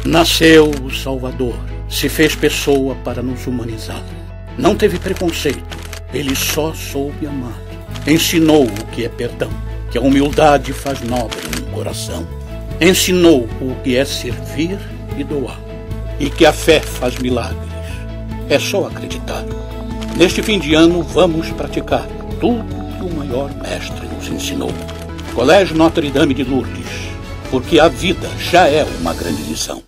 Nasceu o Salvador, se fez pessoa para nos humanizar. Não teve preconceito, ele só soube amar. Ensinou o que é perdão, que a humildade faz nobre no coração. Ensinou o que é servir e doar, e que a fé faz milagres. É só acreditar. Neste fim de ano vamos praticar tudo que o maior mestre nos ensinou. Colégio Notre Dame de Lourdes, porque a vida já é uma grande lição.